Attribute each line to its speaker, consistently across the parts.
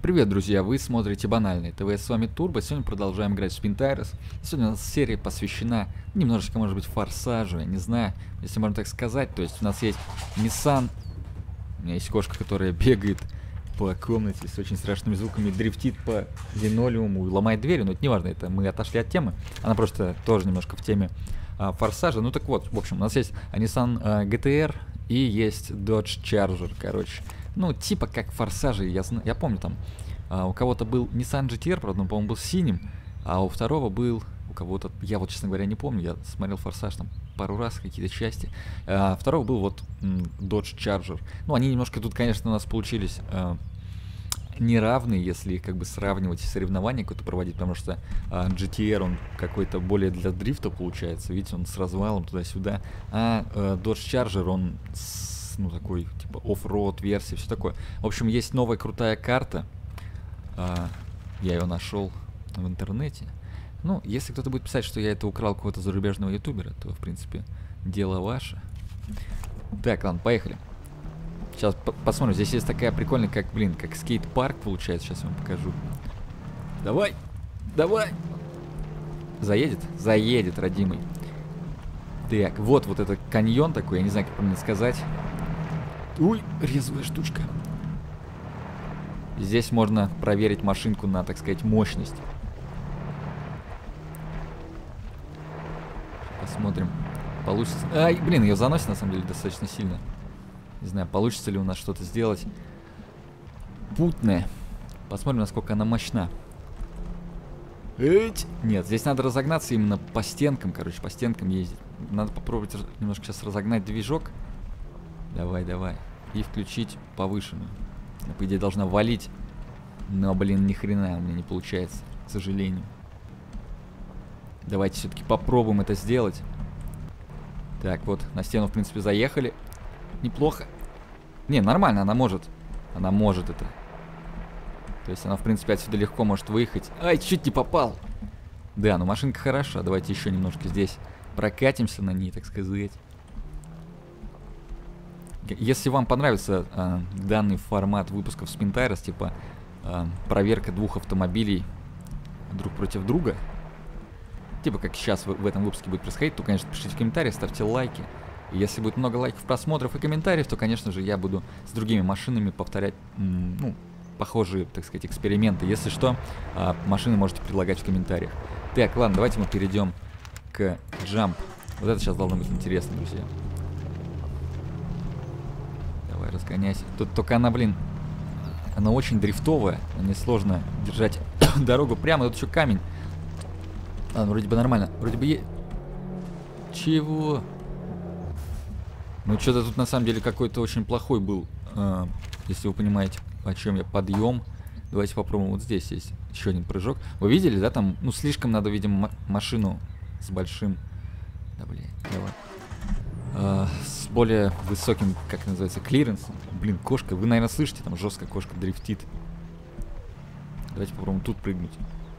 Speaker 1: Привет, друзья! Вы смотрите Банальный ТВ, с вами Турбо. Сегодня продолжаем играть в Spinterest. Сегодня у нас серия посвящена немножечко, может быть, форсажу, я не знаю, если можно так сказать. То есть у нас есть Nissan, у меня есть кошка, которая бегает по комнате с очень страшными звуками, дрифтит по линолеуму и ломает двери, но это не важно, это мы отошли от темы. Она просто тоже немножко в теме форсажа. Ну так вот, в общем, у нас есть Nissan GTR и есть Dodge Charger, короче. Ну, типа как форсажи, я помню там, у кого-то был Nissan GTR, правда, он, по-моему, был синим, а у второго был, у кого-то, я вот, честно говоря, не помню, я смотрел форсаж там пару раз, какие-то части, а второго был вот Dodge Charger. Ну, они немножко тут, конечно, у нас получились неравные, если как бы сравнивать соревнования какое-то проводить, потому что GTR, он какой-то более для дрифта получается, видите, он с развалом туда-сюда, а Dodge Charger, он ну, такой, типа, оффроуд версия, все такое. В общем, есть новая крутая карта. Я ее нашел в интернете. Ну, если кто-то будет писать, что я это украл какого-то зарубежного ютубера, то, в принципе, дело ваше. Так, ладно, поехали. Сейчас посмотрим. Здесь есть такая прикольная, как скейт-парк получается. Сейчас я вам покажу. Давай! Давай! Заедет? Заедет, родимый. Так, вот этот каньон такой, я не знаю, как правильно сказать. Ой, резвая штучка. Здесь можно проверить машинку на, так сказать, мощность. Посмотрим. Получится. Ай, блин, ее заносит на самом деле достаточно сильно. Не знаю, получится ли у нас что-то сделать путное. Посмотрим, насколько она мощна. Нет, здесь надо разогнаться именно по стенкам, короче, по стенкам ездить. Надо попробовать немножко сейчас разогнать движок. Давай, давай. И включить повышенную. Она, по идее, должна валить. Но, блин, ни хрена у меня не получается, к сожалению. Давайте все-таки попробуем это сделать. Так, вот, на стену, в принципе, заехали. Неплохо. Не, нормально, она может. Она может это. То есть она, в принципе, отсюда легко может выехать. Ай, чуть не попал. Да, ну машинка хороша. Давайте еще немножко здесь прокатимся на ней, так сказать. Если вам понравится данный формат выпусков Spinterest, типа проверка двух автомобилей друг против друга, типа как сейчас в этом выпуске будет происходить, то, конечно, пишите в комментариях, ставьте лайки. И если будет много лайков, просмотров и комментариев, то, конечно же, я буду с другими машинами повторять, ну, похожие, так сказать, эксперименты. Если что, машины можете предлагать в комментариях. Так, ладно, давайте мы перейдем к Jump. Вот это сейчас должно быть интересно, друзья. Давай, разгоняйся. Тут только она, блин, она очень дрифтовая. Мне сложно держать дорогу прямо. Тут еще камень. Ладно, вроде бы нормально. Вроде бы Чего? Ну, что-то тут на самом деле какой-то очень плохой был. Если вы понимаете, о чем я. Подъем. Давайте попробуем. Вот здесь есть еще один прыжок. Вы видели, да? Там, ну, слишком надо, видимо, машину с большим... Да, блин, давай. С более высоким, как называется, клиренсом. Блин, кошка, вы, наверное, слышите, там жестко кошка дрифтит. Давайте попробуем тут прыгнуть.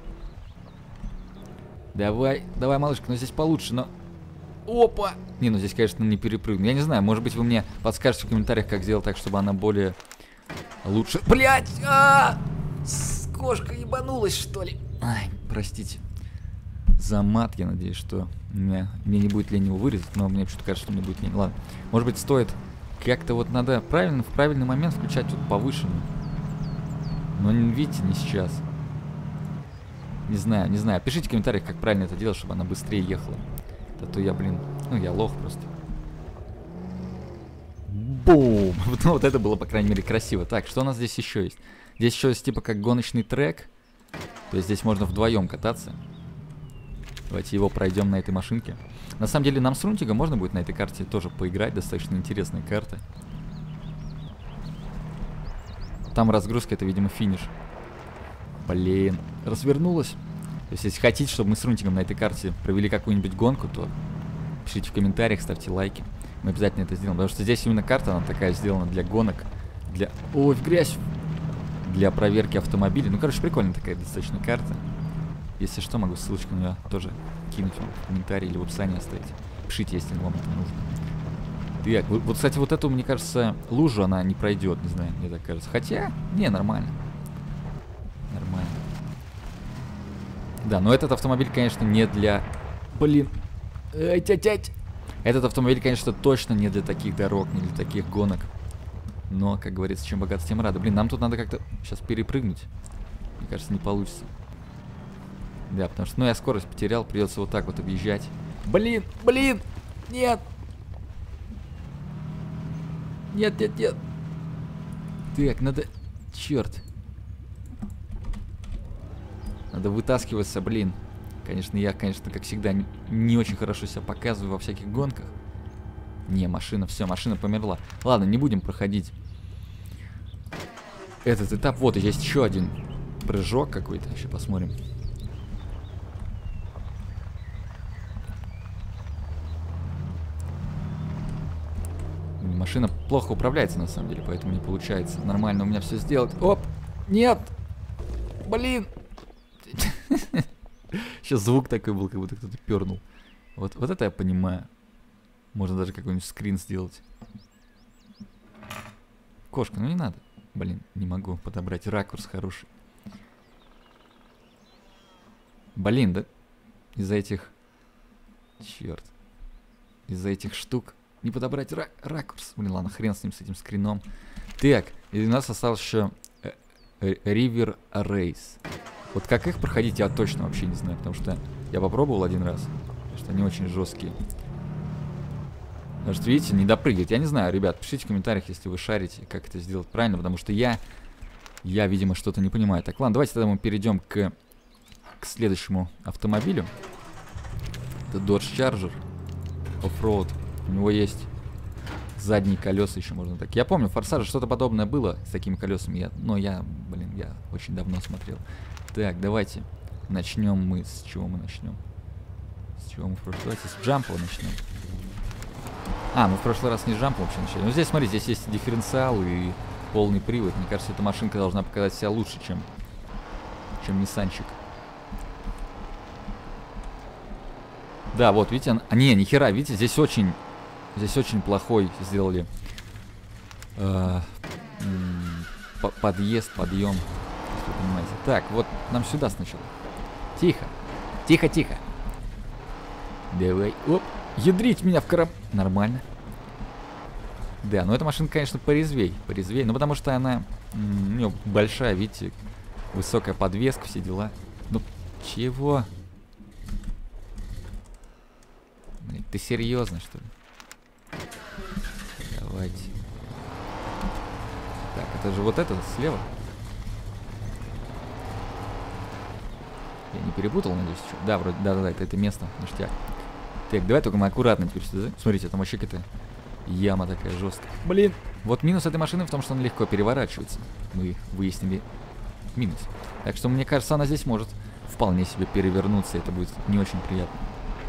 Speaker 1: Давай, давай, малышка, но здесь получше, но... Опа! Не, ну здесь, конечно, не перепрыгну. Я не знаю, может быть, вы мне подскажете в комментариях, как сделать так, чтобы она более лучше... Блять! Кошка ебанулась, что ли? Ай, простите. За мат, я надеюсь, что мне не будет лень его вырезать, но мне почему-то кажется, что мне будет лень. Ладно, может быть, стоит как-то вот надо правильно, в правильный момент включать вот повышенную. Но, видите, не сейчас. Не знаю, не знаю. Пишите в комментариях, как правильно это делать, чтобы она быстрее ехала. А то я, блин, ну я лох просто. Бум! Вот это было, по крайней мере, красиво. Так, что у нас здесь еще есть? Здесь еще есть типа как гоночный трек. То есть здесь можно вдвоем кататься. Давайте его пройдем на этой машинке. На самом деле нам с Рунтигом можно будет на этой карте тоже поиграть. Достаточно интересная карта. Там разгрузка, это, видимо, финиш. Блин, развернулась. То есть если хотите, чтобы мы с Рунтигом на этой карте провели какую-нибудь гонку, то пишите в комментариях, ставьте лайки. Мы обязательно это сделаем. Потому что здесь именно карта, она такая сделана для гонок. Для... Ой, в грязь! Для проверки автомобилей. Ну, короче, прикольная такая достаточно карта. Если что, могу ссылочку на нее тоже кинуть вам в комментарии или в описании оставить. Пишите, если вам это нужно. Так, вот, кстати, вот эту, мне кажется, лужу она не пройдет, не знаю, мне так кажется. Хотя, не, нормально. Да, но этот автомобиль, конечно, не для... Блин. Тять-тять. Этот автомобиль, конечно, точно не для таких дорог, не для таких гонок. Но, как говорится, чем богат, тем рада. Блин, нам тут надо как-то сейчас перепрыгнуть. Мне кажется, не получится. Да, потому что, ну, я скорость потерял, придется вот так вот объезжать. Блин, блин, нет. Нет, нет, нет. Так, надо... Черт. Надо вытаскиваться, блин. Конечно, я, конечно, как всегда, не очень хорошо себя показываю во всяких гонках. Не, машина, все, машина померла. Ладно, не будем проходить этот этап. Вот, есть еще один прыжок какой-то. Еще посмотрим. Машина плохо управляется, на самом деле, поэтому не получается нормально у меня все сделать. Оп! Нет! Блин! Сейчас звук такой был, как будто кто-то пернул. Вот это я понимаю. Можно даже какой-нибудь скрин сделать. Кошка, ну не надо. Блин, не могу подобрать ракурс хороший. Блин, да? Из-за этих... Черт. Из-за этих штук. Не подобрать ракурс. Блин, ладно, хрен с ним, с этим скрином. Так, и у нас осталось еще River Race. Вот как их проходить, я точно вообще не знаю, потому что я попробовал один раз, что они очень жесткие. Потому что, видите, не допрыгивает. Я не знаю, ребят, пишите в комментариях, если вы шарите, как это сделать правильно, потому что я видимо, что-то не понимаю. Так, ладно, давайте тогда мы перейдем к следующему автомобилю. Это Dodge Charger Offroad. У него есть задние колеса еще, можно так. Я помню, в Форсаже что-то подобное было с такими колесами. Я очень давно смотрел. Так, давайте начнем мы. С чего мы начнем? С чего мы в прошлый раз? С джампа начнем. Мы в прошлый раз не с джампа вообще начали. Но здесь, смотрите, здесь есть дифференциал и полный привод. Мне кажется, эта машинка должна показать себя лучше, чем Ниссанчик. Да, вот, видите, ни хера, видите, здесь очень плохой сделали подъезд, подъем, если вы понимаете. Так, вот нам сюда сначала. Тихо, тихо, тихо. Давай, оп, ядрить меня в короб... Нормально. Да, но эта машина, конечно, порезвей, ну потому что она, у нее большая, видите, высокая подвеска, все дела. Ну, чего? Ты серьезно, что ли? Давайте. Так, это же вот это слева. Я не перепутал, надеюсь, что? Да, вроде, да, это место, ништяк. Так, давай только мы аккуратно теперь сюда. Смотрите, там вообще какая-то яма такая жесткая. Блин! Вот минус этой машины в том, что она легко переворачивается. Мы выяснили минус. Так что, мне кажется, она здесь может вполне себе перевернуться, и это будет не очень приятно.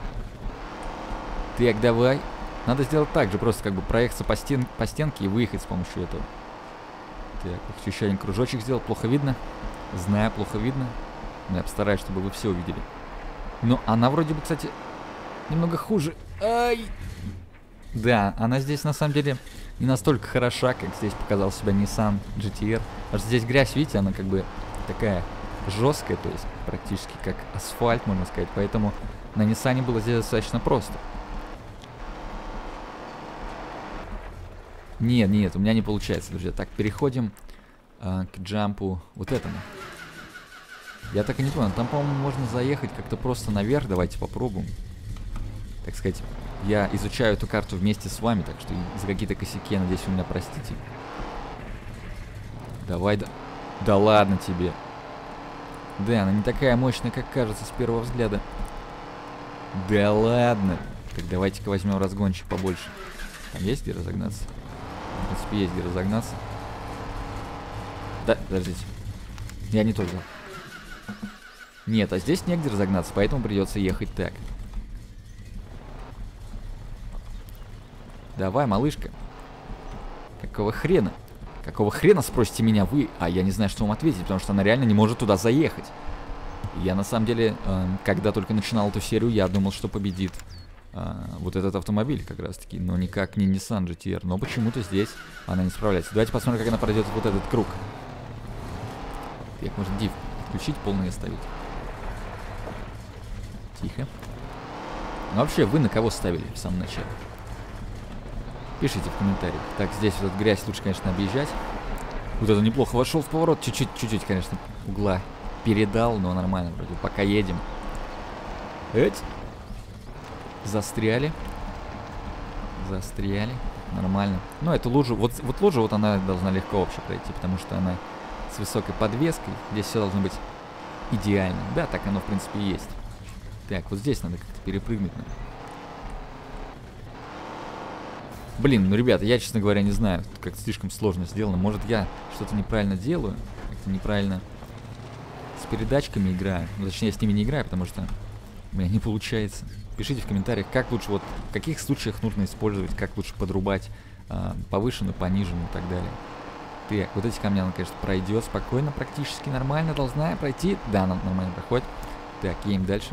Speaker 1: Так, давай. Надо сделать так же, просто как бы проехаться по стенке и выехать с помощью этого. Так, хочу еще один кружочек сделать. Плохо видно. Знаю, плохо видно. Но я постараюсь, чтобы вы все увидели. Но она вроде бы, кстати, немного хуже. Ай! Да, она здесь на самом деле не настолько хороша, как здесь показал себя Nissan GT-R. Потому что здесь грязь, видите, она как бы такая жесткая, то есть практически как асфальт, можно сказать. Поэтому на Nissan было здесь достаточно просто. Нет, у меня не получается, друзья. Так, переходим к джампу вот этому. Я так и не понял. Там, по-моему, можно заехать как-то просто наверх. Давайте попробуем. Так сказать, я изучаю эту карту вместе с вами, так что за какие-то косяки, я надеюсь, вы меня простите. Давай, да. Да ладно тебе. Да, она не такая мощная, как кажется с первого взгляда. Да ладно. Так, давайте-ка возьмем разгончик побольше. Там есть где разогнаться? В принципе, есть где разогнаться. Да, подождите. Я не то взял. Нет, а здесь негде разогнаться, поэтому придется ехать так. Давай, малышка. Какого хрена? Какого хрена, спросите меня вы? А я не знаю, что вам ответить, потому что она реально не может туда заехать. Я на самом деле, когда только начинал эту серию, я думал, что победит вот этот автомобиль как раз таки, но никак не Nissan GT-R. Но почему-то здесь она не справляется. Давайте посмотрим, как она пройдет вот этот круг. Так, может div отключить, полный оставить. Тихо. Ну, вообще, вы на кого ставили в самом начале? Пишите в комментариях. Так, здесь вот эту грязь лучше, конечно, объезжать. Вот это неплохо. Вошел в поворот. Чуть-чуть, конечно, угла передал, но нормально вроде. Пока едем. Эть. Застряли. Нормально. Ну, эту лужу, вот лужа, вот она должна легко вообще пройти, потому что она с высокой подвеской. Здесь все должно быть идеально. Да, так оно, в принципе, и есть. Так, вот здесь надо как-то перепрыгнуть. Блин, ну, ребята, я, честно говоря, не знаю, как-то слишком сложно сделано. Может, я что-то неправильно делаю, как-то неправильно с передачками играю. Ну, точнее, я с ними не играю, потому что у меня не получается. Пишите в комментариях, как лучше, вот в каких случаях нужно использовать, как лучше подрубать повышенную, пониженную и так далее. Так, вот эти камни она, конечно, пройдет спокойно, практически нормально должна пройти. Да, она нормально проходит. Так, едем дальше.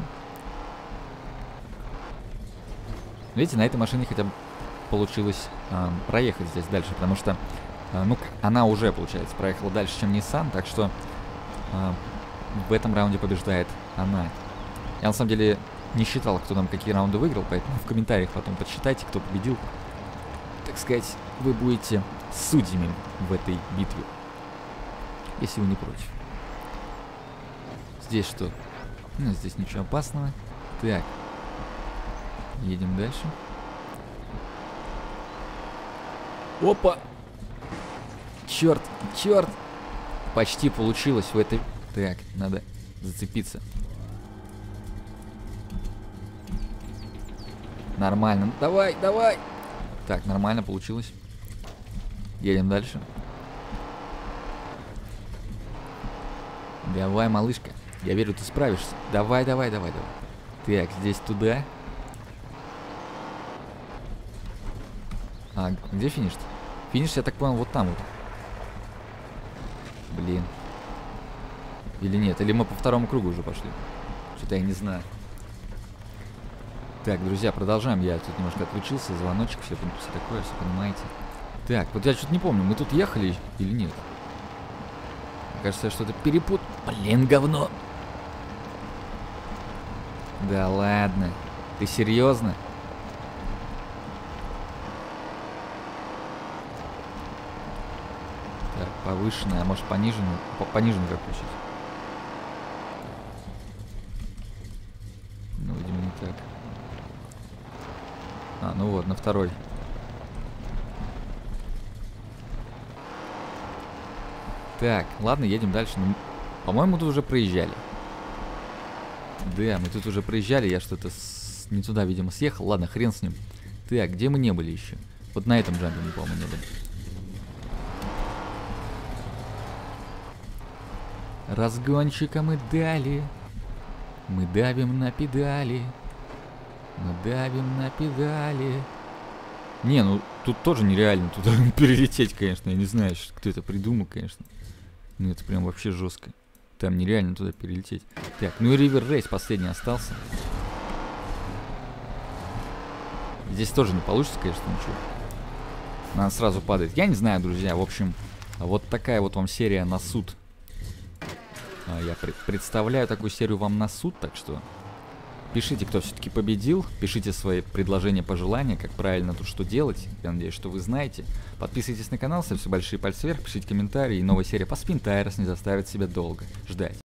Speaker 1: Видите, на этой машине хотя бы получилось проехать здесь дальше, потому что, ну, она уже, получается, проехала дальше, чем Nissan, так что в этом раунде побеждает она. Я, на самом деле, не считал, кто там какие раунды выиграл, поэтому в комментариях потом подсчитайте, кто победил. Так сказать, вы будете судьями в этой битве, если вы не против. Здесь что? Ну, здесь ничего опасного. Так, едем дальше. Опа! Черт! Почти получилось в этой... Так, надо зацепиться. Нормально. Давай! Так, нормально получилось. Едем дальше. Давай, малышка. Я верю, ты справишься. Давай. Так, здесь туда. А, где финиш-то? Финиш, я так понял, вот там вот. Блин. Или нет? Или мы по второму кругу уже пошли? Что-то я не знаю. Так, друзья, продолжаем. Я тут немножко отключился. Звоночек, все такое, все понимаете. Так, вот я что-то не помню. Мы тут ехали или нет? Мне кажется, я что-то перепутал. Блин, говно. Да ладно. Ты серьезно? Так, повышенная, а может пониженную? Пониженную как включить? Ну, видимо, не так. А, ну вот, на второй. Так, ладно, едем дальше. Ну, по-моему, тут уже проезжали. Да, мы тут уже проезжали. Я что-то не туда, видимо, съехал. Ладно, хрен с ним. Так, где мы не были еще? Вот на этом джампе мы, по-моему, не были. Разгончика мы дали. Мы давим на педали. Не, ну тут тоже нереально туда перелететь, конечно. Я не знаю, кто это придумал, конечно. Ну это прям вообще жестко. Там нереально туда перелететь. Так, ну и River Race последний остался. Здесь тоже не получится, конечно, ничего. Она сразу падает. Я не знаю, друзья, в общем, вот такая вот вам серия на суд. Я представляю такую серию вам на суд, так что пишите, кто все-таки победил, пишите свои предложения, пожелания, как правильно тут что делать. Я надеюсь, что вы знаете. Подписывайтесь на канал, ставьте большие пальцы вверх, пишите комментарии, и новая серия по Spin Tires не заставит себя долго ждать.